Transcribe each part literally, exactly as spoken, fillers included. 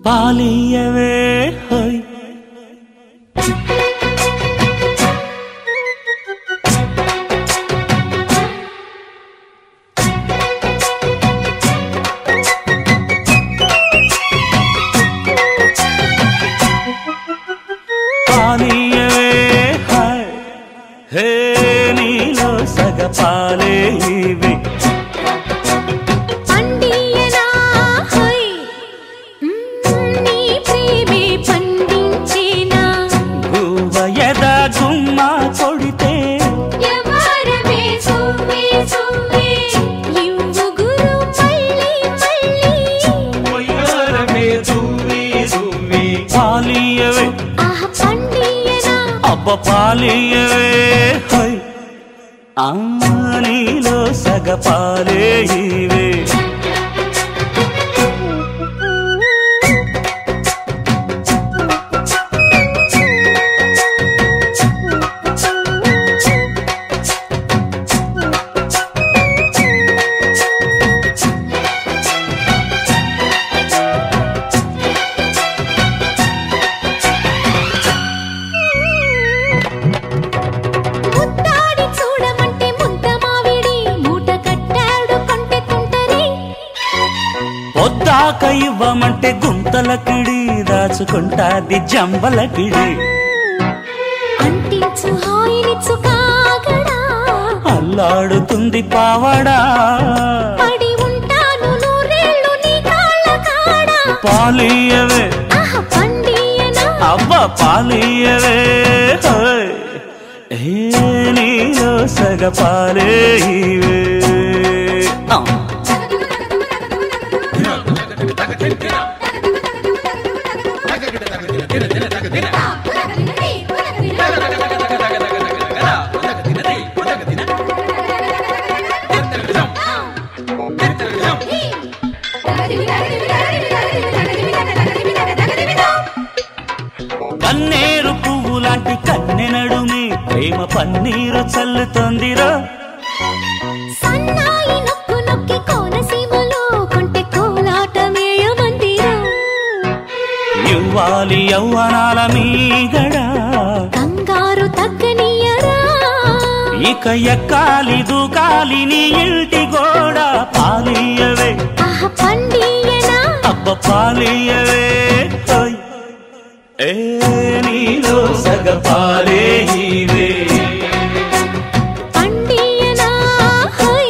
పాలియవే high పాలియవే high హే నీలో సగ పాలే ఇవి పాలియవే అబ్బ పాలియవే హై ఆ నీలో సగ పాలే ఇవే పొద్దాక ఇవ్వమంటే గుంతల కిడి దాచుకుంటాది జంబల కిడి అంటించు హాయినిచ్చు కాగడా అల్లాడుతుంది పావడా పడి ఉంటాను నూరేళ్ళు నీ కాళ్ళ కాడ పాలియవే ఆహ పండియనా అవ్వ పాలియవే ఏ నీలో సగ పాలే ఇవే కన్నేరు పువ్వు లాంటి కన్నె నడుమి ప్రేమ పన్నీరు చల్లుతోందిరా సన్నాయి నొక్కు నొక్కి కోనసీమలో కొంటె కోలాటమేయమందిరా ఇవ్వాలి యవ్వనాల మీగడా కంగారు తగ్గనియరా ఇక ఎక్కాలి దూకాలి నీ ఇంటి గోడ పాలియవే ఆహ పండియనా అబ్బ పాలియవే ఏ నీలో సగ పాలే ఇవే పండియనా హై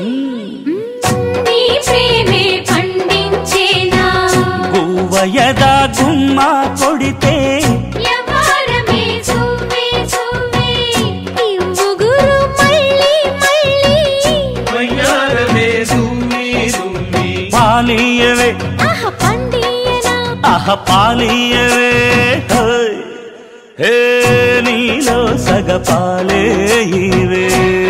నీ ప్రేమే పండించేనా గువ్వయదా గుమ్మ కొడితే యవ్వనమే చూవే చూవే ఇవ్వుగురు మళ్ళీ మళ్ళీ వయ్యారమే సుమ్మి సుమ్మి పాలియవే ఆహ పండియనా ఆహ పాలియవే హే నీలో సగ పాలే ఇవే